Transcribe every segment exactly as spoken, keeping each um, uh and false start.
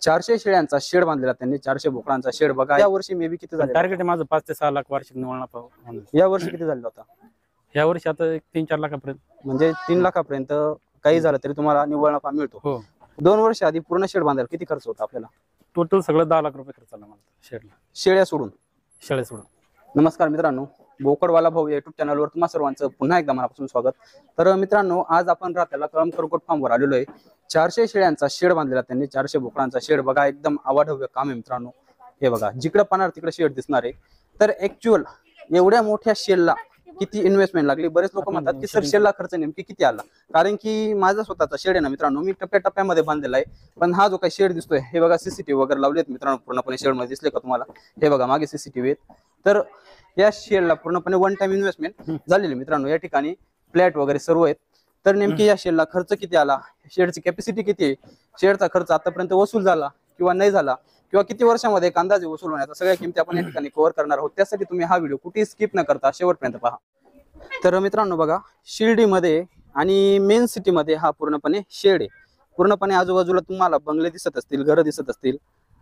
चारशे शेळ्यांचा शेड बांधलेला त्यांनी, चारशे बोकडांचा शेड बघा. या वर्षी मे बी किती झाले? टार्गेट आहे माझं पाच ते सहा लाख वार्षिक निव्वळ नफा. या वर्षी किती झालेला होता? या वर्षी आता एक तीन चार लाखापर्यंत, म्हणजे तीन लाखापर्यंत काही झालं तरी तुम्हाला निव्वळ नफा मिळतो. हो. दोन वर्ष आधी पूर्ण शेड बांधायला किती खर्च होता आपल्याला? टोटल सगळं दहा लाख रुपये खर्च आला मला शेडला, शेळ्या सोडून. शेळ्या सोडून. नमस्कार मित्रांनो, बोकडवाला भाऊ या युट्यूब चॅनलवर तुम्हा सर्वांचं पुन्हा एकदा मनापासून स्वागत. तर मित्रांनो, आज आपण रात्याला कळमकर गोट फार्मवर आलेलो आहे. चारशे शेळ्यांचा शेड बांधलेला त्यांनी, चारशे बोकडांचा शेड बघा. एकदम आवाढव्य काम आहे मित्रांनो. हे बघा, जिकडे पाहणार तिकडे शेड दिसणार आहे. तर ऍक्च्युअल एवढ्या मोठ्या शेडला किती इन्व्हेस्टमेंट लागली? बरेच लोक म्हणतात की सर शेडला खर्च नेमकी किती आला? कारण की माझा स्वतःचा शेड आहे ना मित्रांनो, मी टप्प्या टप्प्यामध्ये बांधलेला आहे. पण हा जो काही शेड दिसतोय हे बघा, सीसीटीव्ही वगैरे लावलेत मित्रांनो. पूर्णपणे शेड मध्ये दिसले का तुम्हाला? हे बघा मागे सीसीटीव्ही आहेत. तर या शेडला पूर्णपणे वन टाइम इन्व्हेस्टमेंट झालेली मित्रांनो. या ठिकाणी फ्लॅट वगैरे सर्व आहेत. तर नेमकी या शेडला खर्च किती आला? शेडची कॅपॅसिटी किती आहे? शेडचा खर्च आतापर्यंत वसूल झाला किंवा नाही झाला, किंवा किती वर्षामध्ये एक अंदाजे वसूल होण्याचा, सगळ्या किमती आपण या ठिकाणी कव्हर करणार आहोत. त्यासाठी तुम्ही हा व्हिडिओ कुठेही स्किप न करता शेवटपर्यंत पहा. तर मित्रांनो बघा, शिर्डीमध्ये आणि मेन सिटीमध्ये हा पूर्णपणे शेड आहे. पूर्णपणे आजूबाजूला तुम्हाला बंगले दिसत असतील, घरं दिसत असतील.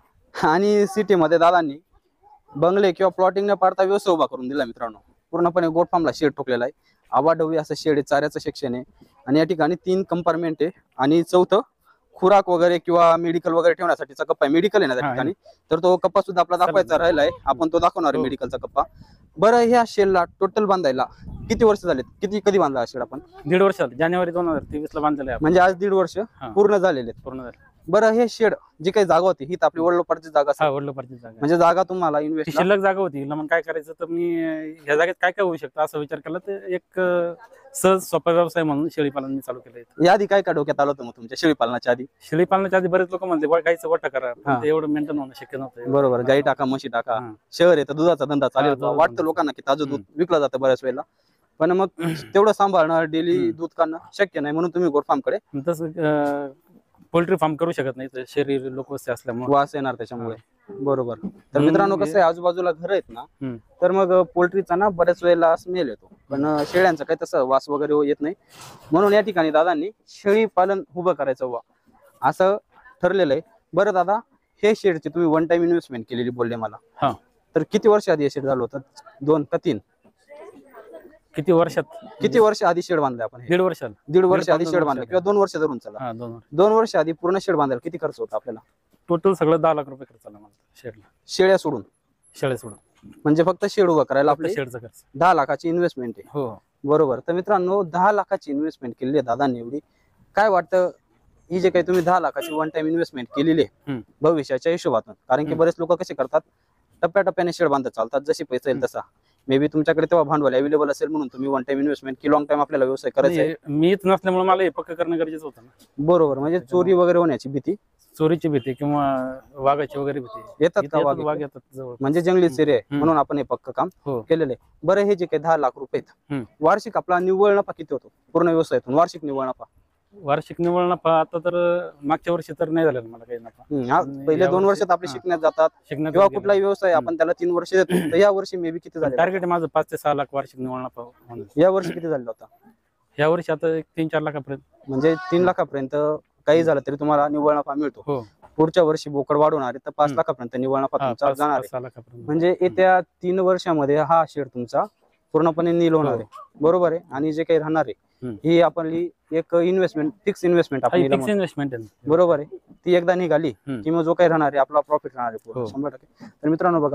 आणि सिटीमध्ये दादांनी बंगले किंवा प्लॉटिंग न पाडता व्यवसाय उभा करून दिला मित्रांनो. पूर्णपणे गोट फार्मला शेड ठोकलेला आहे. आवाढव्य असं शेड आहे, चाऱ्याचं सेक्शन आहे. आणि या ठिकाणी तीन कंपार्टमेंट आहे. आणि चौथं खुराक वगैरे किंवा मेडिकल वगैरे ठेवण्यासाठीचा कप्पा आहे. मेडिकल आहे ना त्या ठिकाणी, तर तो कप्पा सुद्धा आपला दाखवायचा राहिलाय. आपण तो दाखवणार आहे मेडिकलचा कप्पा. बरं, ह्या शेडला टोटल बांधायला किती वर्ष झालेत? किती कधी बांधला हा शेड आपण? दीड वर्ष झालं, जानेवारी दोन हजार तेवीस ला बांधलेलं आहे. म्हणजे आज दीड वर्ष पूर्ण झालेले आहेत. पूर्ण झालं. बरं, हे शेड जी काही जागा होती ही तर आपली वडलोपारची जागा असेल. हा, वडलोपारची जागा. म्हणजे जागा तुम्हाला इन्व्हेस्ट शिल्लक जागा होती. मग काय करायचं, तर मी ह्या जागेत काय काय होऊ शकतं असा विचार केला. तर एक सहज सोपा व्यवसाय म्हणून शेळीपालन मी चालू केलं. या आधी काय काय डोक्यात आलं होतं मग तुमच्या शेळीपालनाच्या आधी? शेळीपालनाच्या आधी बरेच लोक म्हणते गाईचं गोठा करा, पण ते एवढं मेंटेन होणं शक्य नव्हतं. बरोबर, गाई टाका, म्हशी टाका. शहर आहे तर दुधाचा धंदा चालेल का? वाटतं लोकांना की ताजं दूध विकलं जातं बऱ्याच वेळेला, पण मग तेवढं सांभाळणं, डेली दूध काढणं शक्य नाही. म्हणून तुम्ही गोट फार्म कडे. तसं पोल्ट्री फार्म करू शकत नाही, तर शरीर लोकवस्ती असल्यामुळे वास येणार त्याच्यामुळे. बरोबर. तर मित्रांनो, कसं आहे, आजूबाजूला घर आहेत ना, तर मग पोल्ट्रीचा ना बऱ्याच वेळेला स्मेल येतो. पण शेळ्यांचं काही तसं वास वगैरे येत नाही. म्हणून या ठिकाणी दादांनी शेळी पालन उभं करायचं वा असं ठरलेलं आहे. बरं दादा, हे शेडची तुम्ही वन टाइम इन्व्हेस्टमेंट केलेली बोलले मला, तर किती वर्ष आधी हे शेड झालं होतं? दोन का तीन? किती वर्षात? किती वर्ष आधी शेड बांधले आपण? दीड वर्षात. दीड वर्ष आधी शेड बांधलं किंवा दोन वर्ष धरून चला. दोन वर्ष आधी पूर्ण शेड बांधायला किती खर्च होता आपल्याला? टोटल सगळं दहा लाख रुपये खर्च आला मला शेडला, शेळ्या सोडून. शेळ्या सोडून म्हणजे फक्त शेड उभं करायला आपल्या शेडचा खर्च दहा लाखाची इन्व्हेस्टमेंट आहे. हो, बरोबर. तर मित्रांनो, दहा लाखाची इन्व्हेस्टमेंट केलेली आहे दादांनी. एवढी काय वाटतं, ही जे काही तुम्ही दहा लाखाची वन टाइम इन्व्हेस्टमेंट केलेली आहे भविष्याच्या हिशोबातून? कारण की बरेच लोक कसे करतात, टप्प्याटप्प्याने शेड बांधत चालतात, जशी पैसा येईल तसा. मे बी तुमच्याकडे तेव्हा भांडवल अवेलेबल असेल म्हणून तुम्ही वन टाइम इन्व्हेस्टमेंट की लॉंग टाइम आपल्याला व्यवसाय करायचा आहे. मीच नसल्यामुळे मला हे पक्क करणं गरजेचं होतं ना. बरोबर. म्हणजे चोरी वगैरे होण्याची भीती, चोरीची भीती किंवा वाघाची वगैरे भीती येतात का? वाघ वाघ येतात जवळ, म्हणजे जंगली एरिया आहे म्हणून आपण हे पक्क काम केलेलं आहे. बरं, हे जे काही दहा लाख रुपये आहेत, वार्षिक आपला निव्वळ नफा किती होतो पूर्ण व्यवसायातून? वार्षिक निव्वळ नफा? वार्षिक निव्वळ नफा आता तर मागच्या वर्षी तर नाही झालेला मला काही नफा. पहिले दोन वर्षात आपले शिकण्यात जातात किंवा कुठलाही व्यवसाय आपण त्याला तीन वर्ष देतो. तर या वर्षी मे बी किती झाले? टार्गेट आहे माझं पाच ते सहा लाख वार्षिक निव्वळ नफा. या वर्षी किती झाला होता? या वर्षी आता एक तीन चार लाखापर्यंत. म्हणजे तीन लाखापर्यंत काही झालं तरी तुम्हाला निव्वळ नफा मिळतो. पुढच्या वर्षी बोकड वाढवणार आहे तर पाच लाखापर्यंत निव्वळ नफा तुमचा जाणार आहे. म्हणजे येत्या तीन वर्षामध्ये हा शेड तुमचा पूर्णपणे नील होणार आहे. बरोबर आहे. आणि जे काही राहणार आहे ही आपली एक इन्व्हेस्टमेंट, फिक्स इन्व्हेस्टमेंट आपण इन्व्हेस्टमेंट बरोबर आहे. ती एकदा निघाली की मग जो काही राहणार आहे आपला प्रॉफिट राहणार आहे शंभर टक्के. तर मित्रांनो बघा,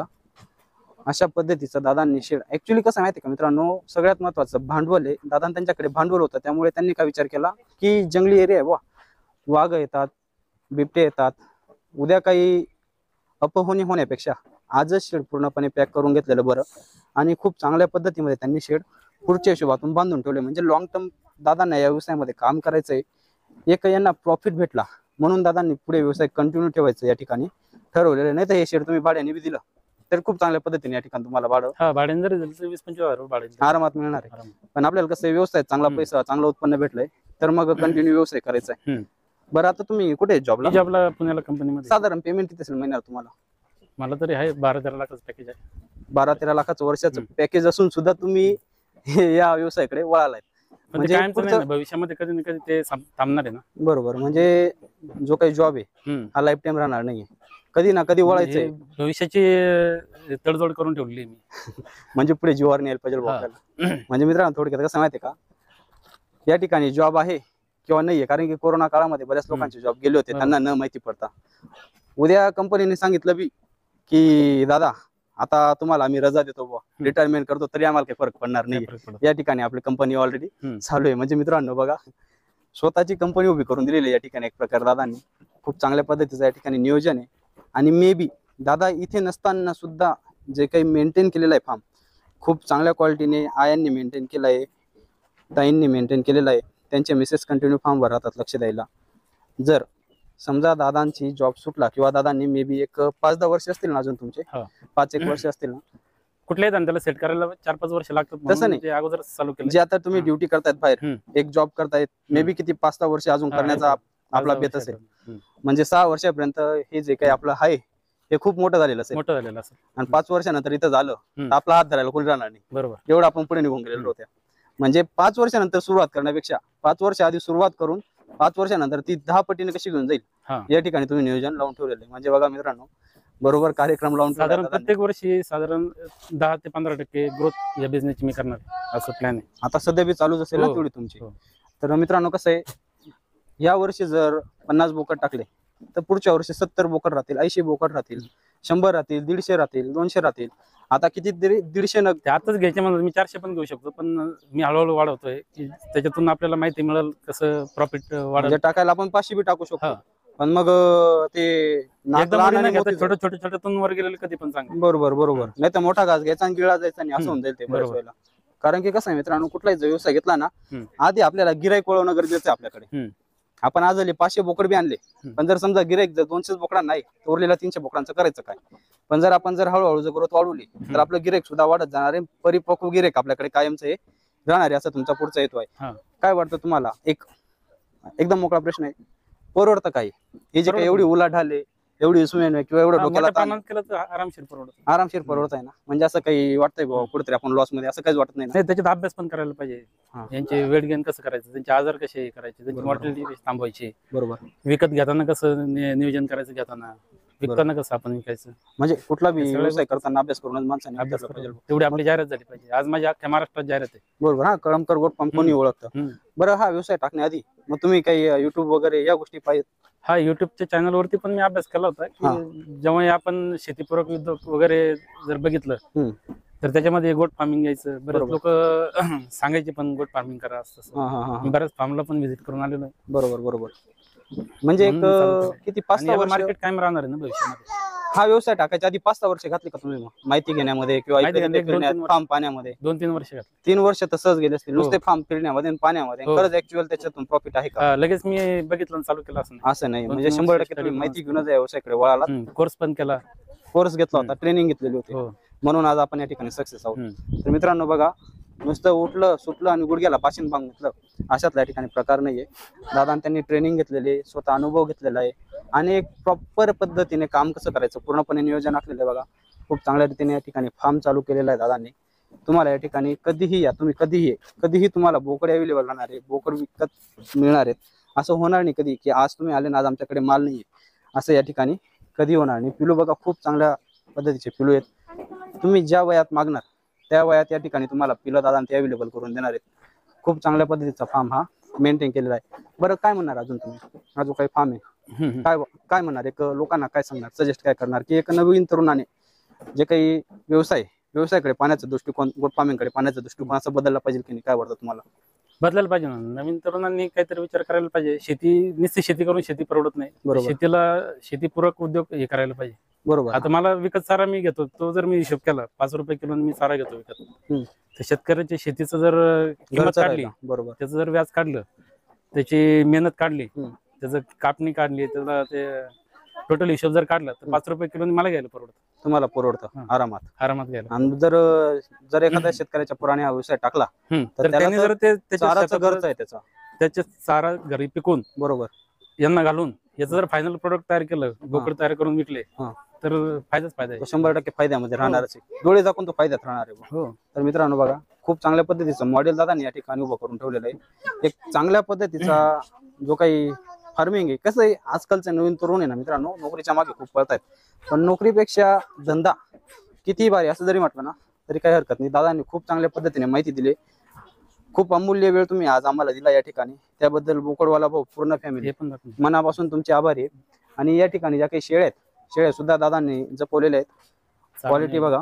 अशा पद्धतीचं दादांनी शेड. ऍक्च्युअली कसं माहिती का मित्रांनो, सगळ्यात महत्वाचं भांडवल आहे. दादा त्यांच्याकडे भांडवल होतं, त्यामुळे त्यांनी काय विचार केला की जंगली एरिया आहे, वा वाघ येतात, बिबटे येतात, उद्या काही अपहोनी होण्यापेक्षा आजच शेड पूर्णपणे पॅक करून घेतलेलं बरं. आणि खूप चांगल्या पद्धतीमध्ये त्यांनी शेड पुढच्या हिशोबातून बांधून ठेवले. म्हणजे लॉंग टर्म दादांना या व्यवसायामध्ये काम करायचंय. एक यांना प्रॉफिट भेटला म्हणून दादांनी पुढे व्यवसाय कंटिन्यू ठेवायचं या ठिकाणी ठरवलेलं. नाही तर हे शेड तुम्ही भाड्याने बी दिलं तर खूप चांगल्या पद्धतीने या ठिकाणी तुम्हाला भाडं भाड्याने जरी दिलं तर वीस पंचवीस हजार भाडे आरामात मिळणार आहे. पण आपल्याला कसं व्यवसाय चांगला पैसा, चांगलं उत्पन्न भेटलंय तर मग कंटिन्यू व्यवसाय करायचा आहे. बरं, आता तुम्ही कुठे जॉबला? जॉबला पुण्याला कंपनीमध्ये. साधारण पेमेंट किती असेल महिन्याला तुम्हाला? मला तरी आहे बारा तेरा लाखाचं पॅकेज आहे. बारा तेरा लाखाचं वर्षाचं पॅकेज असून सुद्धा तुम्ही या व्यवसायाकडे वळालाय. पण ते म्हणजे कायमचं नाही पुढचं- ना, भविष्यामध्ये कधी ना कधी ते थांब- थांबणार आहे ना. बरोबर, म्हणजे जो काही जॉब आहे हम्म. हा लाईफ टाइम राहणार नाहीये, कधी ना कधी वळायचंय. हे भविष्याची अं, तडजोड करून ठेवली आहे मी. म्हणजे पुढे जीवावर यायला पाहिजे बुवा हा. आपल्याला. म्हणजे मित्रांनो थोडक्यात कसं माहितीये का, या ठिकाणी जॉब आहे किंवा नाहीये, कारण की कोरोना काळामध्ये बऱ्याच लोकांचे जॉब गेले होते, त्यांना न माहिती पडता. उद्या कंपनीने सांगितलं बी की दादा आता तुम्हाला आम्ही रजा देतो बुवा, रिटायरमेंट करतो, तरी आम्हाला काही फरक पडणार नाही. फरक पडत. या ठिकाणी आपली कंपनी ऑलरेडी हम्म. चालू आहे. म्हणजे मित्रांनो बघा, स्वतःची कंपनी उभी करून दिलेली आहे या ठिकाणी एक प्रकार दादांनी. खूप चांगल्या पद्धतीचं या ठिकाणी नियोजन आहे. आणि मे बी दादा इथे नसताना सुद्धा जे काही मेंटेन केलेलं आहे फार्म, खूप चांगल्या क्वालिटीने आयांनी मेंटेन केलं आहे, ताईंनी मेंटेन केलेलं आहे. त्यांचे मिसेस कंटिन्यू फार्मवर राहतात लक्ष द्यायला. जर समजा दादांची जॉब सुटला किंवा दादांनी मे बी एक पाच दहा वर्ष असतील ना अजून तुमचे, हा. पाच एक वर्ष असतील ना, कुठल्याही धंद्याला सेट करायला चार पाच वर्ष लागतात, तसं म्हणून नाही. ते अगोदर चालू केलं. जे आता तुम्ही हा. ड्युटी करतायत बाहेर, हम्म. एक जॉब करतायत, मे बी किती पाच सहा वर्ष अजून हा, करण्याचा आहे. आपला पाच बेत दहा असेल. वर्षाचं. म्हणजे सहा वर्षापर्यंत हे जे काही आपलं आहे हे खूप मोठं झालेलं असेल. मोठं झालेलं असं. आणि पाच वर्षानंतर इथं झालं हम्म. तर आपला हात धरायला कोणी राहणार नाही, बरोबर. एवढं आपण पुढे निघून गेलेलो होत्या. म्हणजे पाच वर्षानंतर सुरुवात करण्यापेक्षा पाच वर्ष आधी सुरुवात करून पाच वर्षानंतर ती दहा पटीने कशी घेऊन जाईल हा. या ठिकाणी तुम्ही नियोजन लावून ठेवलेलं आहे. म्हणजे बघा मित्रांनो, बरोबर कार्यक्रम लावून ठेवलेला साधारण आहे दादांनी. प्रत्येक वर्षी साधारण दहा ते पंधरा टक्के ग्रोथ या बिझनेसची मी करणार आहे, असं प्लॅन आहे. आता सध्या बी चालूच असेल ना हो. तेवढी तुमची. हो. तर मित्रांनो कसं आहे, या वर्षी जर पन्नास बोकड टाकले तर पुढच्या वर्षी सत्तर बोकड राहतील, ऐंशी बोकड राहतील, शंभर राहतील, दीडशे राहतील, दोनशे राहतील. आता किती तरी दीडशे नग ते आताच घ्यायचे म्हणून मी चारशे पण घेऊ शकतो, पण मी हळूहळू वाढवतोय की त्याच्यातून आपल्याला माहिती मिळेल कसं प्रॉफिट वाढेल. म्हणजे टाकायला आपण पाचशे बी टाकू शकतो. हा. पण मग अं, ते नाक एकदम लहान मोठी आणि नाही मोठी घेता, छोट्या छोट्या छोट्यातून वर गेलेलं कधी पण चांगलं. बरोबर बरोबर. नाही तर मोठा घास घ्यायचा आणि गिळा जायचा आणि असं हम्म. होऊन जाईल ते बऱ्याच बरोबर. वेळेला. कारण की कसं आहे मित्रांनो, कुठलाही जो व्यवसाय घेतला ना, हम्म. आधी आपल्याला गिराईक वळवणं गरजेचं आहे आपल्याकडे. हम्म. आपण आज आले पाचशे बोकड बी आणले, हम्म. पण जर समजा गिराईक जर दोनशे बोकडांना नाही तर उरलेल्या तीनशे बोकडांचं करायचं काय. पण जर आपण जर हळूहळू जर ग्रोथ वाढवली तर आपलं गिराईक सुद्धा वाढत जाणार आहे. परिपक्व गिराईक आपल्याकडे कायमचं हे राहणार आहे, असं तुमचा पुढचा हेतू आहे. हा. काय वाटतं तुम्हाला, एक एकदम मोकळा प्रश्न आहे, परवडतं काय हे जे काही परवडतं. एवढी उलाढाल आहे, एवढी सुमेन आहे किंवा एवढं हा, डोक्याला मोठ्या ताण आहे, प्रमाणात केलं तर आरामशीर परवडत. आरामशीर परवडत आहे ना? म्हणजे असं काही वाटतंय बाबा कुठेतरी आपण लॉस मध्ये, असं काहीच वाटत नाही ना? नाही, त्याच्यात अभ्यास पण करायला पाहिजे. हा. यांचे वेट गेन कसं करायचं, त्यांचे आजार कसे करायचे, त्यांची बरोबर. मॉर्टॅलिटी कशी थांबवायची, बरोबर. विकत घेताना कसं नि- नियोजन करायचं, घेताना विकताना कसं आपण विकायचं, म्हणजे कुठला बी हे सगळ्या व्यवसाय गोष्टी- करताना अभ्यास करूनच माणसाने अभ्यास विचारलं पाहिजे. करायला. तेवढी आपली जाहिरात झाली पाहिजे. आज माझ्या अख्ख्या महाराष्ट्रात जाहिरात आहे. बरोबर. हा, कळमकर गोट पंप कोणी ओळखतं. हम्म. बरं, हा व्यवसाय टाकण्याआधी मग तुम्ही काही युट्यूब वगैरे या गोष्टी पाहिजेत? हा, युट्यूबच्या चॅनल वरती पण मी अभ्यास केला होता की जेव्हा आपण शेतीपूरक उद्योग वगैरे जर बघितलं हम्म. तर त्याच्यामध्ये गोट फार्मिंग यायचं. बरेच बरोबर. लोक सांगायचे पण गोट फार्मिंग करा असं. हा हा हा मी हा. बऱ्याच फार्मला पण व्हिजिट करून आलेलो आहे. बरोबर बरोबर. म्हणजे एक म्हणून मी चालू केलं. किती पाच आणि सहा याला वर्ष मार्केट कायम राहणार आहे ना भविष्यामध्ये. हा व्यवसाय टाकायच्या आधी पाच सहा वर्ष घातली का तुम्ही मग? माहिती घेण्यामध्ये किंवा माहिती इकडे घेण्यात तिकडे एक दोन फिरण्यात, तीन वर्ष. फार्म पाण्यामध्ये? दोन तीन वर्ष घातली. तीन वर्ष तर सहज गेले असतील हो. नुसते फार्म फिरण्यामध्ये आणि पाण्यामध्ये. हो. खरंच ऍक्च्युअल त्याच्यातून प्रॉफिट आहे का? हा, लगेच मी बघितलं आणि चालू केलं असं नाही. असं नाही, दोन म्हणजे तीन शंभर वर्ष टक्के तुम्ही study माहिती करून घेऊनच या व्यवसायाकडे वळाला, कोर्स पण केला. कोर्स घेतला होता, हम्म. ट्रेनिंग घेतलेली होती, हो. म्हणून आज आपण या ठिकाणी सक्सेस आहोत. हम्म. तर मित्रांनो बघा, नुसतं उठलं सुटलं आणि गुडघ्याला पाशीन बांग घेतलं अशातला या ठिकाणी प्रकार नाहीये. दादा त्यांनी ट्रेनिंग घेतलेली आहे, स्वतः अनुभव घेतलेला आहे आणि एक प्रॉपर पद्धतीने काम कसं करायचं पूर्णपणे नियोजन आखलेलं आहे. बघा, खूप चांगल्या रीतीने या ठिकाणी फार्म चालू केलेला आहे दादांनी. तुम्हाला या ठिकाणी कधीही या, तुम्ही कधीही कधीही तुम्हाला बोकड अवेलेबल राहणार आहे, बोकड विकत मिळणार आहेत. असं होणार नाही कधी की आज तुम्ही आले ना आज आमच्याकडे माल नाही आहे, असं या ठिकाणी कधी होणार नाही. पिलू बघा, खूप चांगल्या पद्धतीचे पिलू आहेत. तुम्ही ज्या वयात मागणार त्या वयात या ठिकाणी तुम्हाला पिलं दादा ते अवेलेबल करून देणार आहेत. खूप चांगल्या पद्धतीचा फार्म हा मेंटेन केलेला आहे. बरं, काय म्हणणार अजून तुम्ही? हा जो काही फार्म आहे हम्म. काय काय म्हणणार, एक लोकांना काय सांगणार, सजेस्ट काय करणार की एक नवीन तरुणाने जे काही व्यवसाय व्यवसायाकडे पाण्याचा दृष्टिकोन, गोट फार्मिंगकडे पाण्याचा दृष्टिकोन असं बदलला पाहिजे की नाही? काय वाटतं तुम्हाला? बदलायला पाहिजे ना. नवीन तरुणांनी काहीतरी विचार करायला पाहिजे. शेती नुसती शेती करून शेती परवडत नाही. बरोबर. शेतीला शेतीपूरक उद्योग हे करायला पाहिजे. बरोबर. आता मला विकत चारा मी घेतो, तो जर मी हिशोब केला पाच रुपये किलो मी चारा घेतो विकत, हम्म. तर शेतकऱ्याच्या शेतीचं जर किंमत घरचं काढली, राहिलं. बरोबर. त्याचं जर व्याज काढलं, त्याची मेहनत काढली, हम्म. त्याचं कापणी काढली, त्याला ते टोटल हिशोब जर काढला तर पाच रुपये किलो मला घ्यायला परवडतं, तुम्हाला परवडतं हा. आरामात. आरामात घ्यायला. आणि जर जर एखाद्या शेतकऱ्याच्या पुराने हा व्यवसाय टाकला हम्म. तर तर त्याला त्यांनी तर जर ते त्याच्या चाराचा शेतात खर्च आहे त्याचा. त्याचे चारा घरी पिकून बरोबर. यांना घालून याचं जर फायनल प्रोडक्ट तयार केलं, बोकड तयार करून विकले, हा. तर फायदाच फायदा आहे. तो शंभर टक्के फायद्यामध्ये राहणारच आहे. डोळे झाकून तो फायद्यात राहणार आहे. हो. तर मित्रांनो बघा, खूप चांगल्या पद्धतीचं मॉडेल दादांनी या ठिकाणी उभं करून ठेवलेलं आहे. एक चांगल्या पद्धतीचा जो काही फार्मिंग आहे, कसं आहे आजकालचे नवीन तरुण आहे ना मित्रांनो, नोकरीच्या मागे खूप पळतायत, पण नोकरीपेक्षा धंदा किती भारी असं जरी म्हटलं ना तरी काही हरकत नाही. दादांनी खूप चांगल्या पद्धतीने माहिती दिली. खूप अमूल्य वेळ तुम्ही आज आम्हाला दिला या ठिकाणी, त्याबद्दल बोकडवाला भाऊ पूर्ण फॅमिली हे पण दाखव. मनापासून तुमचे आभारी आहे. आणि या ठिकाणी ज्या काही शेळ्या आहेत, शेळ्या सुद्धा दादांनी जपवलेल्या आहेत. क्वालिटी बघा,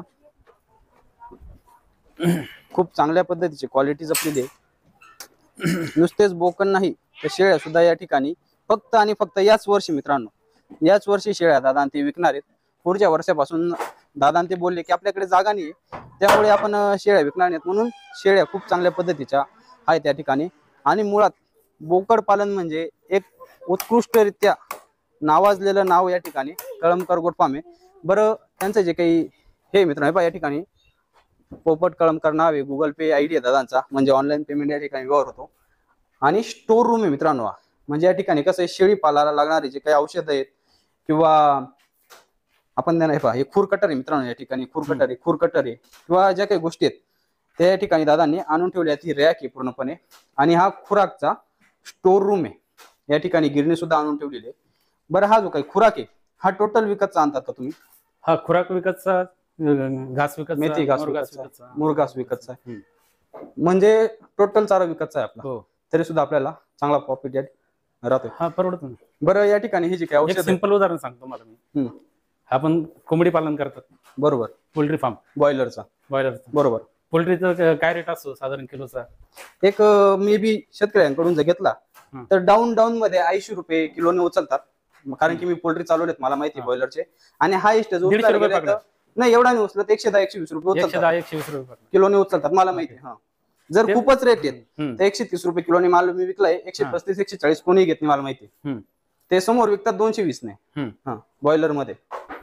खूप चांगल्या पद्धतीची क्वालिटी जपलेली आहे. नुसतेच बोकड नाही तर शेळ्या सुद्धा या ठिकाणी फक्त आणि फक्त याच वर्षी मित्रांनो, याच वर्षी शेळ्या दादा ते विकणार आहेत. पुढच्या वर्षापासून दादा ते बोलले की आपल्याकडे जागा नाही, त्यामुळे आपण शेळ्या विकणार नाहीत, म्हणून शेळ्या खूप चांगल्या पद्धतीच्या आहेत त्या ठिकाणी. आणि मुळात बोकड पालन म्हणजे एक उत्कृष्टरित्या नावाजलेलं नाव या ठिकाणी कळमकर गोट फार्म आहे. बरं, त्यांचं जे काही हे मित्र आहे या ठिकाणी पोपट कळमकर नाव आहे, गुगल पे आयडी आहे दादांचा, म्हणजे ऑनलाईन पेमेंट या ठिकाणी व्यवहार होतो. आणि स्टोर रूम आहे मित्रांनो, म्हणजे या ठिकाणी कसं आहे शेळी पालाला लागणारे जे काही औषध आहेत किंवा आपण त्यांना हे खूर कटर आहे मित्रांनो, या ठिकाणी खूर कटर आहे खूर कटर आहे किंवा ज्या काही गोष्टी आहेत त्या या ठिकाणी दादांनी आणून ठेवल्या. ही रॅक आहे पूर्णपणे. आणि हा खुराकचा स्टोर रूम आहे, या ठिकाणी गिरणी सुद्धा आणून ठेवलेली आहे. बरं, हा जो काही खुराक आहे हा टोटल विकतचा आणतात का तुम्ही? हा खुराक विकतचा, घास विकतचा, मेथी घास मुरघास विकतचा, मुरघास विकतचा आहे, म्हणजे टोटल चारा विकतचा आहे आपला. हो. तरी सुद्धा आपल्याला चांगला प्रॉफिट राहतो. हा परवडतो. बरं, या ठिकाणी ही जी काही औषध, सिंपल उदाहरण सांगतो मला मी. आपण कोंबडी पालन करतात, बरोबर, पोल्ट्री फार्म, बॉयलरचा, बॉयलरचा, बरोबर. पोल्ट्रीचा काय रेट असतो साधारण किलोचा? एक मे बी शेतकऱ्यांकडून जर घेतला तर डाऊन डाऊन मध्ये ऐंशी रुपये किलोने उचलतात, कारण की मी पोल्ट्री चालवलेत, मला माहिती आहे बॉयलरचे. आणि हायेस्ट नाही एवढा नाही उचलत, एकशे दहा एकशे वीस रुपये एकशे वीस रुपये किलोने उचलतात, मला माहिती आहे. हा, जर खूपच रेट आहेत तर एकशे तीस रुपये किलोने माल मी विकलाय, एकशे पस्तीस एकशे चाळीस कोणी घेत नाही, मला माहिती आहे. ते समोर विकतात दोनशे वीस ने हा बॉयलर मध्ये.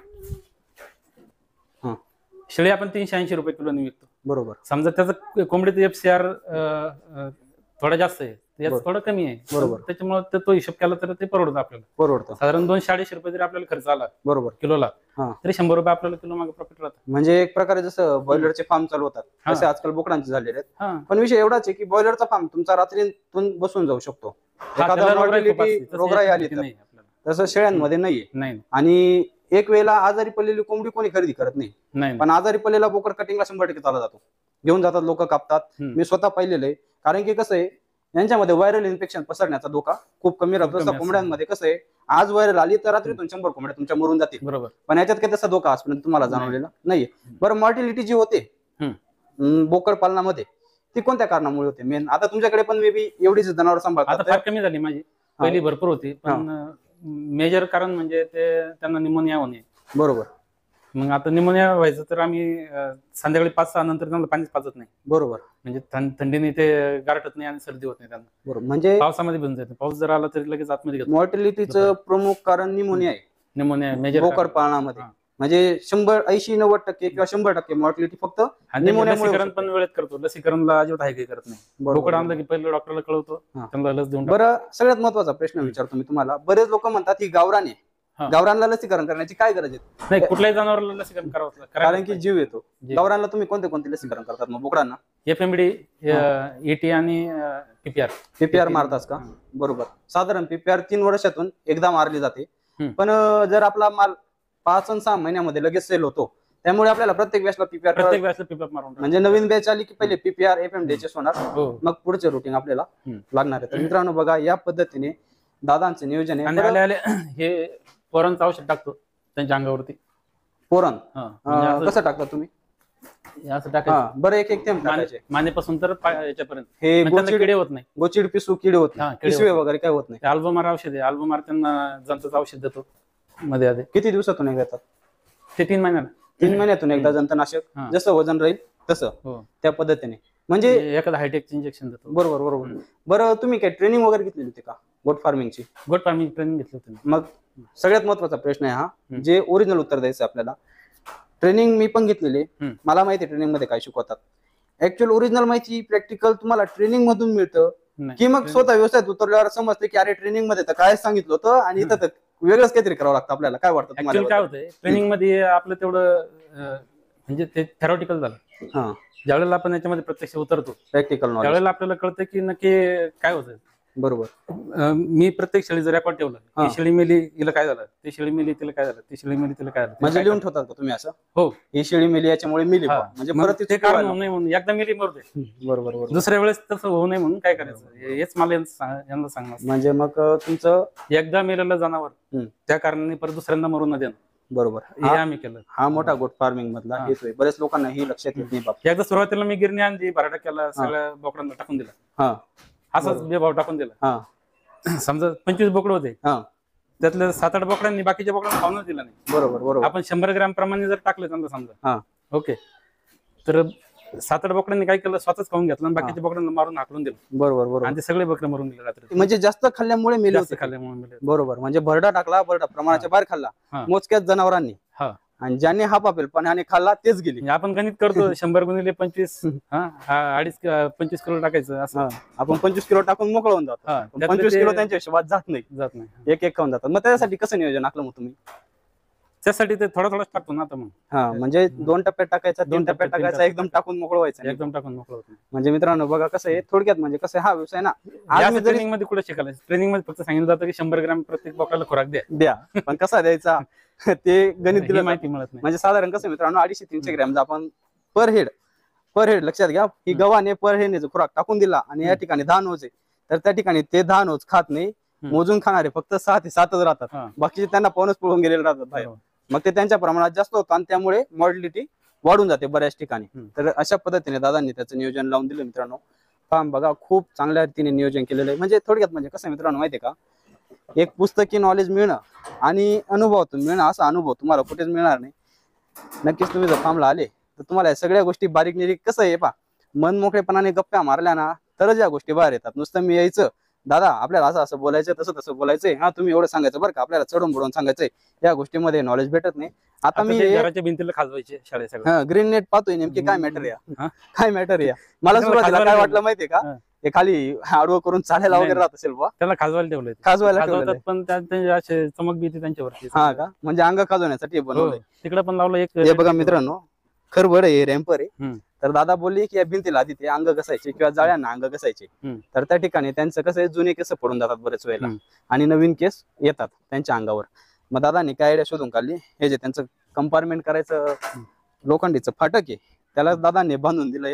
शेळी आपण तीनशे ऐंशी रुपये किलोने विकतो, बरोबर. समजा त्याचं कोंबडीचं एफ सी आर थोडा जास्त आहे, याचं थोडं कमी आहे, बरोबर. त्याच्यामुळे तो हिशोब केला तर ते परवडतं आपल्याला. परवडतं. साधारण दोनशे अडीचशे रुपये जरी आपल्याला खर्च आला बरोबर किलोला, तरी शंभर रुपये आपल्याला किलो मागे प्रॉफिट राहतं. म्हणजे एक प्रकारे जसं बॉयलरचे फार्म चालू होतात तसे आजकाल बोकडांचे झालेले आहेत. पण विषय एवढाच आहे की बॉयलरचा फार्म तुमचा रात्रीतून बसून जाऊ शकतो, एखादा रोगराई आली तर. तसं शेळ्यांमध्ये नाहीये. आणि एक वेळेला आजारी पडलेली कोंबडी कोणी खरेदी करत नाही, पण आजारी पडलेला बोकड कटिंगला शंभर टक्के चालला जातो, घेऊन जातात लोक, कापतात. मी स्वतः पाहिलेलं आहे. कारण की कसं आहे यांच्यामध्ये व्हायरल इन्फेक्शन पसरण्याचा धोका खूप कमी राहतो. तसं कोंबड्यांमध्ये कसं आहे आज व्हायरल आली तर रात्रीतून शंभर कोंबड्या तुमच्या मरून जातील, बरोबर. पण याच्यात काही तसा धोका आजपर्यंत तुम्हाला जाणवलेला नाहीये. बरं, मॉर्टिलिटी जी होते बोकड पालनामध्ये ती कोणत्या कारणामुळे होते मेन? आता तुमच्याकडे पण मे बी एवढीच जनावर सांभाळतात, फार कमी झाली माझी, पहिली भरपूर होती, पण मेजर कारण म्हणजे ते त्यांना निमोनिया होणे, बरोबर. मग आता निमोनिया व्हायचं तर आम्ही संध्याकाळी पाच सहा नंतर त्यांना पाणीच पाजत नाही, बरोबर. म्हणजे थंडीने ते गारठत नाही आणि सर्दी होत नाही त्यांना, बरोबर. म्हणजे पावसामध्ये भिजून जाते, पाऊस जर आला तरी लगेच आतमध्ये घेतो. मॉर्टिलिटीचं प्रमुख कारण निमोनिया आहे, निमोनिया मेजर बोकड पालनामध्ये. म्हणजे शंभर ऐंशी नव्वद टक्के किंवा शंभर टक्के मॉर्टिलिटी फक्त निमोनियामुळे. पण वेळेत करतो, लसीकरणला अजिबात हाय काही करत नाही. बोकड आणलं की पहिले डॉक्टरला कळवतो, त्यांना लस देऊन. बरं, सगळ्यात महत्वाचा प्रश्न विचारतो मी तुम्हाला. बरेच लोक म्हणतात ही गावरान आहे, गावरानला लसीकरण करण्याची काय गरज आहे? नाही, कुठल्याही जनावराला लसीकरण करावं, कारण की जीव येतो. गावरानला तुम्ही कोणते कोणते लसीकरण करतात मग बोकडांना? एफएमडी, एटी आणि पीपीआर. पीपीआर मारतात का? बरोबर. साधारण पीपीआर तीन वर्षातून एकदा मारली जाते, पण जर आपला माल पाच आणि सहा महिन्यामध्ये लगेच सेल होतो, त्यामुळे आपल्याला प्रत्येक बॅचला पीपीआर प्रत्येक बॅचला पीपीआर मारून, म्हणजे नवीन बॅच आली की पहिले पीपीआर एफएमडीचे होणार, मग पुढचे रुटीन आपल्याला लागणार आहे. तर मित्रांनो बघा, या पद्धतीने दादांचे नियोजन आहे. आले आले हे पोरांचं औषध टाकतो त्यांच्या अंगावरती. पोरण कसं टाकता तुम्ही? असं टाका. बरं, एक एक थेंब टाकायचे मानेपासून तर याच्यापर्यंत, हे किडे होत नाही, गोचिड पिसू किडे होत नाही, पिसवे वगैरे काय होत नाही. अल्बोमार औषध आहे, अल्बोमार त्यांना जंतूचं औषध देतो मध्ये आधी. किती दिवसातून एकदा येतात ते? तीन महिन्याला तीन महिन्यातून एकदा जंतनाशक, जसं वजन राहील तसं त्या पद्धतीने, म्हणजे एखादा हायटेक इंजेक्शन देतो. बरोबर बरोबर. बरं, तुम्ही काय ट्रेनिंग वगैरे घेतलेली होती का गोट फार्मिंगची? गोट फार्मिंग ट्रेनिंग घेतली होती. मग सगळ्यात महत्वाचा प्रश्न आहे हा, जे ओरिजिनल उत्तर द्यायचं आपल्याला. ट्रेनिंग मी पण घेतलेली, मला माहिती ट्रेनिंग मध्ये काय शिकवतात. ऍक्च्युअल ओरिजिनल माहिती प्रॅक्टिकल तुम्हाला ट्रेनिंग मधून मिळतं की मग स्वतः व्यवसायात उतरल्यावर समजतं की अरे ट्रेनिंग मध्ये तर काय सांगितलं होतं आणि इथं तर वेगळंच काहीतरी करावं लागतं आपल्याला? काय वाटतं तुम्हाला? काय होतंय ट्रेनिंग मध्ये आपलं तेवढं म्हणजे ते थेरॉटिकल झालं, हा ज्यावेळेला आपण याच्यामध्ये प्रत्यक्ष उतरतो प्रॅक्टिकल नॉलेज त्यावेळेला आपल्याला कळतं की नक्की काय होतं. बरोबर. अं, मी प्रत्येक शेळीचं रेकॉर्ड ठेवलं. हा. ही शेळी मेली हिला काय झालं, ती शेळी मेली तिला काय झालं, ती शेळी मेली तिला काय झालं. ते म्हणजे काय लिहून करतात. ठेवतात का तुम्ही असं? हो. ही शेळी मेली याच्यामुळे मेली हा. बा. म्हणजे मग परत ते ते कारण होऊ नये म्हणून एकदा मेली मरू दे, बरोबर बरोबर. दुसऱ्या वेळेस तसं होऊ नये म्हणून काय करायचं हे- हेच मला यांचं सांग- यांना सांगणार. म्हणजे मग अं, तुमचं एकदा मेलेलं जनावर हम्म. त्या कारणाने परत दुसऱ्यांदा मरून न देणं बरोबर. हे हा आम्ही केलं. हा मोठा गोट फार्मिंग मधला हा. हेतू आहे. बरेच लोकांना ही लक्षात येत नाही बाप. एकदा सुरुवातीला मी गिरणी आणली, भराटा केला, सगळ्या बोकडांना टाकून दिला, हा असाच बेभाव टाकून दिला. हा समजा पंचवीस बोकड होते, हा त्यातल्या सात आठ बोकडांनी बाकीच्या बोकडांना खाऊनच दिला नाही. बरोबर बरोबर. आपण शंभर ग्रॅम प्रमाणे जर टाकले त्यांना समजा, हा ओके, तर सात आठ बोकडांनी काय केलं, स्वतःच खाऊन घेतलं आणि बाकीच्या बोकडांना मारून हाकलून दिलं बरोबर बरोबर. आणि ते सगळे बोकडे मरून दिले रात्री. म्हणजे जास्त खाल्ल्यामुळे मेले जास्त होते. खाल्ल्यामुळे मेले. बरोबर. म्हणजे भरडा टाकला, भरडा प्रमाणाच्या बाहेर खाल्ला हा. मोजक्याच जनावरांनी, हा. आणि ज्यांनी हा पापेल पण आणि खाल्ला तेच गेली. म्हणजे आपण गणित करतो शंभर गुणिले पंचवीस, हा, हा, अडीच पंचवीस किलो टाकायचं असं. हा. आपण पंचवीस किलो टाकून मोकळं होऊन जातो. हा. पण त्यातले पंचवीस ते किलो त्यांच्या हिशोबात जात नाही, जात नाही. एक एक खाऊन जातात. मग त्यासाठी कसं नियोजन आखलं मग तुम्ही? त्यासाठी ते थोडा थोडाच टाकतो ना आता मग. हा. म्हणजे दोन टप्प्यात टाकायचा, तीन दोन टप्प्यात टप्प्यात, तीन टाकायचा, एकदम टाकून मोकळं व्हायचं नाही. एकदम टाकून मोकळं होतं. म्हणजे मित्रांनो बघा कसं आहे, थोडक्यात म्हणजे कसं आहे, हा व्यवसाय ना आज मी जरी ट्रेनिंग मध्ये कुठे शिकायला, ट्रेनिंग मध्ये फक्त सांगितलं जातं की शंभर ग्रॅम प्रत्येक बोकडाला खुराक द्या, द्या, पण कसा द्यायचा ते गणित ही दिलं माहिती मिळत नाही. म्हणजे साधारण कसं मित्रांनो अडीचशे तीनशे ग्रॅम आपण पर हेड पर हेड लक्षात घ्या, ही गव्हाने पर हेड खुराक टाकून दिला आणि या ठिकाणी दहा नोज आहे, तर त्या ठिकाणी ते दहा नोज खात नाही, मोजून खाणारे फक्त सहा ते सातच राहतात, हा. बाकीचे त्यांना पाहूनच पळून गेलेले राहतात बाहेर. बरोबर. मग ते त्यांच्या प्रमाणात जास्त होतं आणि त्यामुळे मॉर्टिलिटी वाढून जाते बऱ्याच ठिकाणी. हम्म. तर अशा पद्धतीने दादांनी त्याचं नियोजन लावून दिलं मित्रांनो. फार्म बघा खूप चांगल्या रीतीने नियोजन केलेलं आहे. म्हणजे थोडक्यात म्हणजे कसं मित्रांनो माहितीये का, एक पुस्तकी नॉलेज मिळणं आणि अनुभवातून मिळणं, असा अनुभव तुम्हाला कुठेच मिळणार नाही. नक्कीच तुम्ही जर फार्मला आले तर तुम्हाला या सगळ्या गोष्टी बारीक निरीक कसं आहे पा, मन मोकळेपणाने गप्पा मारल्या ना तरच या गोष्टी बाहेर येतात. नुसतं मी यायचं दादा आपल्याला असं असं बोलायचं, तसं तसं बोलायचंय, हा तुम्ही एवढं सांगायचं बरं का, आपल्याला चढून बुडवून सांगायचंय, या गोष्टीमध्ये नॉलेज भेटत नाही. आता आता मी ते घराच्या भिंतीला खाजवायचे शाळेत सगळं. हा ग्रीन नेट पाहतोय नेमकी काय मॅटर या हा? काय मॅटर या मला त्याला सुरुवातीला काय खाजवायला वाटलं माहितीये का, हा. हे खाली आडवं करून चालायला नाही, वगैरे नाही. राहत असेल बा, त्याला खाजवायला ठेवलंय. खाजवायला खाजवतात ठेवलेलं आहे. पण त्या- त्यांचे असे चमक बी येते त्यांच्यावरती. हा का, म्हणजे अंग खाजवण्यासाठी हे बनवलंय. तिकडे पण लावलं एक. हे बघा मित्रांनो खरबड आहे, रॅम्पर आहे. हम्म. तर दादा बोलले की या भिंतीला आधी ते अंग घसायचे किंवा जाळ्यांना अंग घसायचे, हम्म. तर त्या ठिकाणी त्यांचं कसं आहे, जुने केस पडून जातात बरेच वेळेला हम्म. आणि नवीन केस येतात त्यांच्या अंगावर. मग दादानी काय आयडिया शोधून काढली, हे जे त्यांचं कंपार्टमेंट करायचं लोखंडीचं फाटक आहे त्याला दादांनी बांधून दिलंय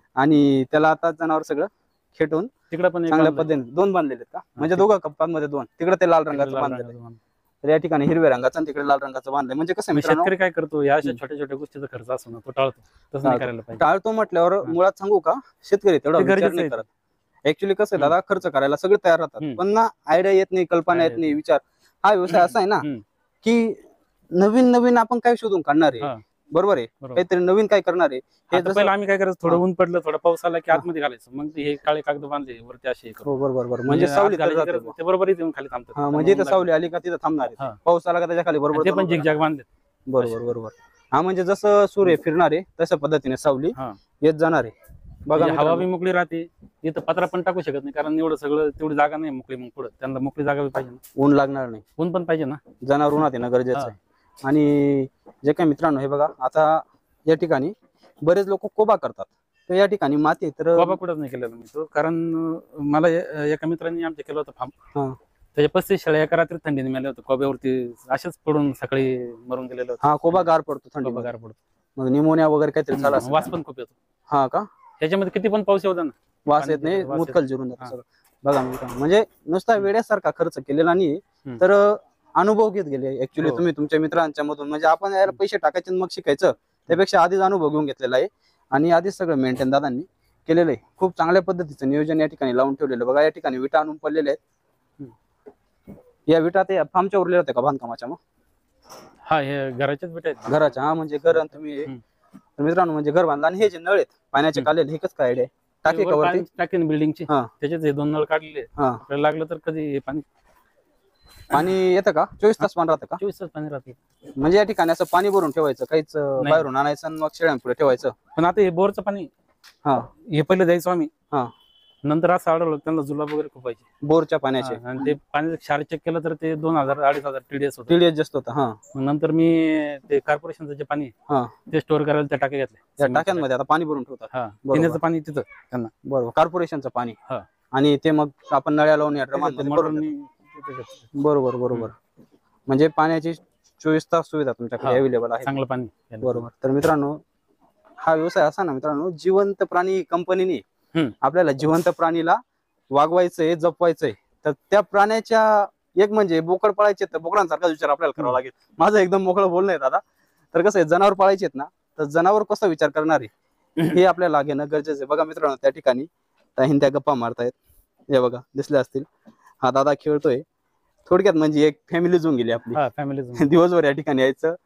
आणि त्याला आता जनावर सगळं खेटून तिकडे पण एक चांगल्या बांधलंय. पद्धतीने दोन बांधलेले आहेत का, म्हणजे दोघं कप्पांमध्ये दोन, तिकडे ते लाल रंगाचं लाल बांधलेलं रंगाचं बांधलंय. तर या ठिकाणी हिरव्या रंगाचं आणि तिकडे लाल रंगाचं बांधलंय. म्हणजे कसं मग मित्रांनो शेतकरी काय करतो, या अशा छोट्या छोट्या गोष्टीचा खर्च असतो ना तो टाळतो, तसं नाही करायला पाहिजे. टाळतो म्हटल्यावर मुळात सांगू का, शेतकरी तेवढा ते विचार गरजेचं नाही आहे. करत. ऍक्च्युली कसं आहे दादा, खर्च करायला सगळे तयार राहतात हम्म. पण ना आयडिया येत नाही, कल्पना Idea येत नाही, विचार. हा व्यवसाय असा आहे ना हम्म. की नवीन नवीन आपण काय शोधून काढणार हा. आहे, बरोबर आहे, बरोबर. काहीतरी नवीन काय करणार आहे. हे आता जसं पहिलं आम्ही काय करायचं, थोडं हा. ऊन पडलं, थोडा पाऊस आला की हा. आतमध्ये घालायचं, मग ते हे काळे कागद बांधले वरती असे करून. हो बरोबर बरोबर, म्हणजे म्हणजे आत सावली तर घालायची जाते गरज बुवा. नाही. ते बरोबर इथे येऊन खाली थांबतात. हा म्हणजे इथं त्यामुळे सावली आली का तिथं थांबणार आहे, हा. पाऊस आला का त्याच्या खाली बरोबर ते पण थांबणार आहे. झिगझॅग बांधले. बरोबर बरोबर. हा म्हणजे जसं सूर्य फिरणार आहे तशा पद्धतीने सावली हा. येत जाणार आहे. बघा म्हणजे हवा मित्रांनो, बी मोकळी राहते, इथं पत्रा पण टाकू शकत नाही कारण एवढं सगळं तेवढी जागा नाही मोकळी. मग पुढे त्यांना मोकळी जागा बी पाहिजे ना, ऊन लागणार नाही, ऊन पण पाहिजे ना, जनावर उन्हात येणं गरजेचं हा. आहे. आणि जे काही मित्रांनो हे बघा, आता या ठिकाणी बरेच लोक कोबा करतात, तर या ठिकाणी माती तर बाबा कुठंच नाही केलेलं मी तो, कारण अं, मला ए- एका मित्रांनी आमच्या केलं होतं फार्म, हा त्याच्या पस्तीस शेळ्या एका रात्री थंडीने मेल्या होत्या कोब्यावरती, अशाच पडून सकाळी मरून गेलेलं होतं. हा कोबा गार पडतो थंडी, कोबा गार पडतो, मग निमोनिया वगैरे काहीतरी झाला असेल. वास पण खूप येतो. हा का, त्याच्यामध्ये किती पण पाऊस येऊ द्या ना, वास येत नाही, वास येत मुतखल जिरून जातो हा. सगळं. बघा मित्रांनो, म्हणजे नुसता वेड्यासारखा खर्च केलेला नाही, हम्म. तर अनुभव घेत गेले. ऍक्च्युली हो. तुम्ही तुमच्या मित्रांच्या मधून, म्हणजे आपण याला पैसे टाकायचे आणि मग शिकायचं, त्यापेक्षा आधीच अनुभव घेऊन घेतलेला आहे आणि आधीच सगळं मेंटेन दादांनी केलेलं आहे. खूप चांगल्या पद्धतीचं नियोजन या ठिकाणी लावून ठेवलेलं. बघा या ठिकाणी विटा आणून पडलेल्या आहेत. या विटा ते फार्मच्या उरलेल्या होत्या का बांधकामाच्या, मग हा हे घराच्याच बेट आहेत. घराच्या? हा म्हणजे घर आणि तुम्ही हम्म. तर मित्रांनो म्हणजे घर बांधलं. आणि हे जे नळ आहेत पाण्याचे हम्म. काढलेले, हे कसं काय आयडिया आहे? टाकी वर का वरती? पाणी टाकी ना बिल्डिंगची, हा. त्याच्यात हे दोन नळ काढलेले आहेत. हा आपल्याला लागलं तर कधी हे पाणी पाणी येतं का? चोवीस तास पाणी राहतं का? चोवीस तास पाणी राहते. म्हणजे या ठिकाणी असं पाणी भरून ठेवायचं, काहीच अं, नाही. बाहेरून आणायचं आणि मग शेळ्यांपुढे ठेवायचं? पण आता हे बोरचं पाणी हा हे पहिलं द्यायचो आम्ही, हा नंतर असं आढळलं त्यांना जुलाब वगैरे खूप व्हायचे बोरच्या पाण्याचे. हा, आणि ते पाणी क्षार चेक केलं तर ते दोन हजार अडीच हजार टीडीएस होतं. टीडीएस जास्त होता. हा मग नंतर मी ते कॉर्पोरेशनचं जे पाणी आहे, हा ते स्टोअर करायला त्या टाक्या घेतल्या. त्या टाक्यांमध्ये आता पाणी भरून ठेवतात. हा बरोबर. पिण्याचं पाणी तिथं त्यांना बरोबर, कॉर्पोरेशनचं पाणी. हा. आणि ते मग आपण नळ्या लावून या ड्रमांमध्ये भरून मोटरनी देतो. तिथं घेतलं. बरोबर बरोबर. म्हणजे पाण्याची चोवीस तास सुविधा तुमच्याकडे हा. अवेलेबल आहे. चांगलं पाणी. बरोबर. तर मित्रांनो, हा व्यवसाय असा ना मित्रांनो, जिवंत प्राणी कंपनीने हम्म. आपल्याला जिवंत प्राणीला वागवायचंय, जपवायचंय. तर त्या प्राण्याच्या एक म्हणजे बोकड पाळायचे तर बोकडांसारखाच विचार आपल्याला करावा लागेल. माझं एकदम मोकळं बोलणं आहे दादा. तर कसं आहे, जनावर पाळायचे ना, तर जनावर कसा विचार करणार आहे हे आपल्याला घेणं गरजेचं आहे. बघा मित्रांनो, त्या ठिकाणी ताईन त्या गप्पा मारतायत. हे बघा दिसले असतील. हा दादा खेळतोय. थोडक्यात म्हणजे एक फॅमिली जून गेली आपली. हा फॅमिली दिवसभर या ठिकाणी यायचं,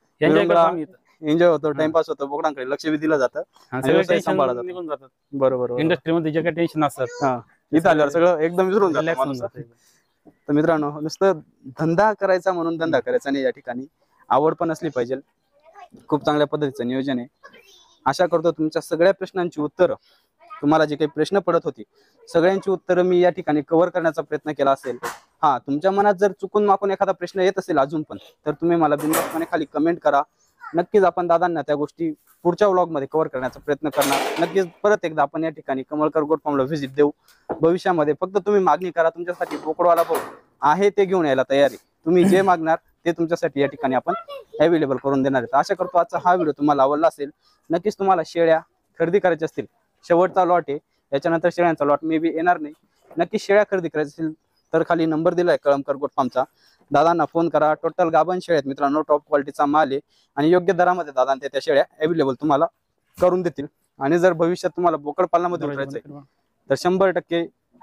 एन्जॉय होतो, टाइमपास होतो, बोकडांकडे लक्ष बी दिलं जातं, व्यवसाय सांभाळला जातो. निघून जातात. बरोबर. इंडस्ट्रीमध्ये जे काही टेन्शन असतात, हा, इथं आल्यावर सगळं एकदम विसरून जातं रिलॅक्स होऊन माणूस. जातं. तर मित्रांनो, नुसतं धंदा करायचा म्हणून धंदा करायचा नाही, या ठिकाणी आवड पण असली पाहिजे. खूप चांगल्या पद्धतीचं नियोजन आहे. आशा करतो तुमच्या सगळ्या प्रश्नांची उत्तरं, तुम्हाला जे काही प्रश्न पडत होती सगळ्यांची उत्तरं मी या ठिकाणी कव्हर करण्याचा प्रयत्न केला असेल. हा, तुमच्या मनात जर चुकून माकून एखादा प्रश्न येत असेल अजून पण, तर तुम्ही मला बिनधास्तपणे खाली कमेंट करा. नक्कीच आपण दादांना त्या गोष्टी पुढच्या व्लॉग मध्ये कव्हर करण्याचा प्रयत्न करणार. नक्कीच परत एकदा आपण या ठिकाणी कमळकर गोट फार्मला व्हिजिट देऊ भविष्यामध्ये. फक्त तुम्ही मागणी करा, तुमच्यासाठी बोकडवाला भाऊ आहे ते घेऊन यायला तयार आहे. तुम्ही जे मागणार ते तुमच्यासाठी या ठिकाणी आपण अवेलेबल करून देणार आहेत. आशा करतो आजचा हा व्हिडिओ तुम्हाला आवडला असेल. नक्कीच तुम्हाला शेळ्या खरेदी करायच्या असतील, शेवटचा लॉट आहे, याच्यानंतर शेळ्यांचा लॉट मे बी येणार नाही. नक्की शेळ्या खरेदी करायच्या असतील तर खाली नंबर दिलाय कळमकर गोट फार्मचा, दादांना फोन करा. टोटल गाभण शेळ्या आहेत मित्रांनो, टॉप क्वालिटीचा माल आहे आणि योग्य दरामध्ये दादा ते त्या शेळ्या अवेलेबल तुम्हाला करून देतील. आणि जर भविष्यात तुम्हाला बोकड पालनामध्ये उतरायचंय तर शंभर टक्के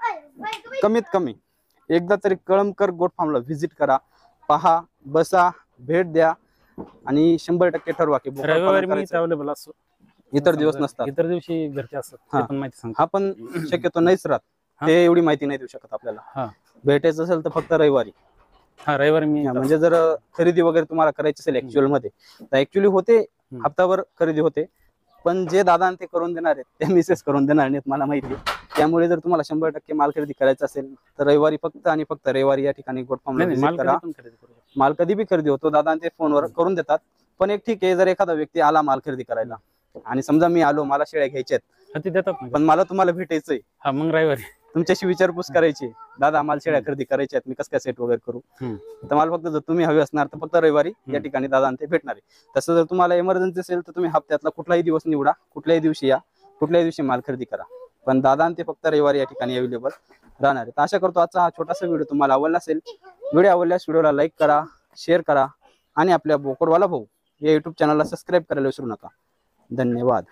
कमीत कमी एकदा तरी कळमकर गोट फार्मला व्हिजिट करा, पहा, बसा, भेट द्या आणि शंभर टक्के ठरवा की बोकड पालन करायचं. अवेलेबल असतो, इतर दिवस नसतात, इतर दिवशी घरचे असतात. हा. ते पण माहिती सांग. हा पण शक्यतो नाहीच राहत, ते एवढी माहिती नाही देऊ शकत आपल्याला. हा, भेटायचं असेल तर फक्त रविवारी. हा रविवारी मी म्हणजे जर खरेदी वगैरे तुम्हाला करायची असेल ऍक्च्युअल मध्ये तर ऍक्च्युअली होते, हप्ताभर खरेदी होते, पण जे दादा ते करून देणार आहेत ते मिसेस करून देणार नाहीत मला माहिती. त्यामुळे जर तुम्हाला शंभर टक्के माल खरेदी करायचा असेल तर रविवारी, फक्त आणि फक्त रविवारी या ठिकाणी गोट फार्मला व्हिजिट करा. माल कधी बी खरेदी होतो, दादा ते फोनवर करून देतात. पण एक ठीक आहे, जर एखादा व्यक्ती आला माल खरेदी करायला आणि समजा मी आलो, मला शेळ्या घ्यायच्यात ते देतात ना, पण मला तुम्हाला भेटायचंय, हा मग रविवारी तुमच्याशी विचारपूस करायची, दादा आम्हाला शेळ्या खरेदी करायच्या आहेत, मी कसं काय सेट वगैरे करू, तर मला फक्त जर तुम्ही हवे असणार तर फक्त रविवारी या ठिकाणी दादा ते भेटणार आहे. तसं जर तुम्हाला इमर्जन्सी असेल तर तुम्ही हप्त्यातला कुठलाही दिवस निवडा, कुठल्याही दिवशी या, कुठल्याही दिवशी माल खरेदी करा, पण दादा ते फक्त रविवारी या ठिकाणी अवेलेबल राहणार आहे. तर आशा करतो आजचा हा छोटासा व्हिडिओ तुम्हाला आवडला असेल. व्हिडिओ आवडल्यास व्हिडिओला लाईक करा, शेअर करा आणि आपल्या बोकडवाला भाऊ या युट्यूब चॅनलला सबस्क्राईब करायला विसरू नका. धन्यवाद.